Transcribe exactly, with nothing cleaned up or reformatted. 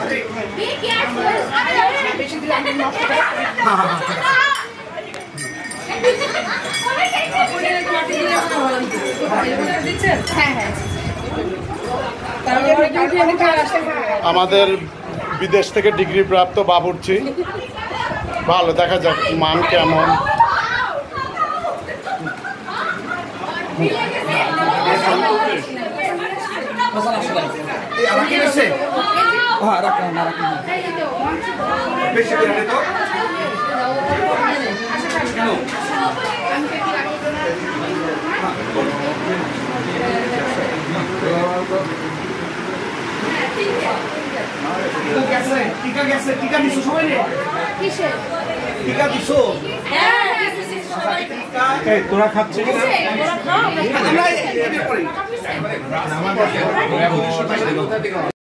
আমাদের বিদেশ থেকে ডিগ্রি প্রাপ্ত বাবুর্চি, ভালো, দেখা যাক মান কেমন। টিকা গেছে, টিকা দিছো সবাই রে? কিসে টিকা দিছো? হ্যাঁ দিছি। এই তোরা খাচ্ছিস না? আমরা এটা করি।